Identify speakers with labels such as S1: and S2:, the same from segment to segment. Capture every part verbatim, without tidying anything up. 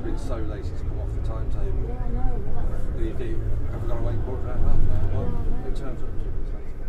S1: been so late it's come off the timetable.
S2: Yeah, I know. Well, that's...
S1: Do you think, have we got to wait more than half an hour? Well,
S2: Yeah,
S1: it turns up to it.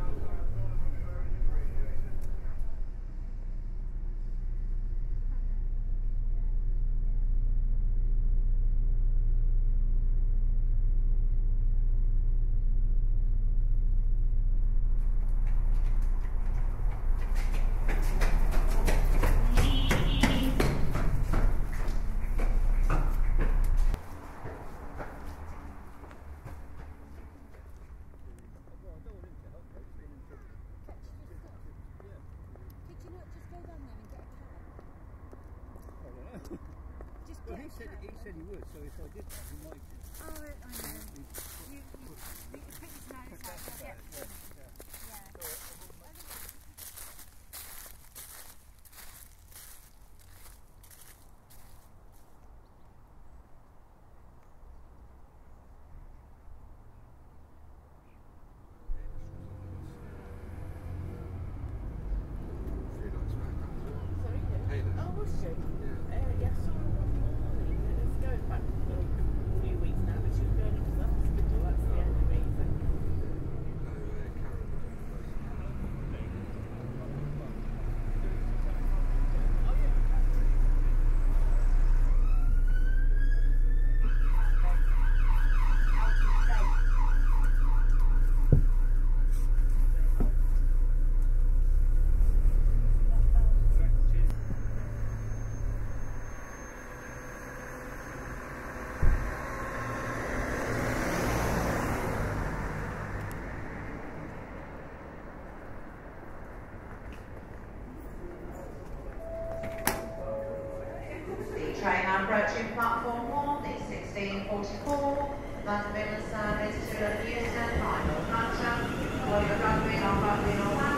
S3: Well, he said he said he would. So if I did that, he might.
S2: Oh, I know. You, you, you can put his nose out. Yeah. Yeah.
S4: Oh, was she? Yeah. Uh, yeah, I saw her one morning. It's going back like a few weeks now, but she was going up to the hospital. That's the only reason.
S5: Train now approaching platform one, the sixteen forty-four, London Midland service to Euston, line Northampton, while you're running on running on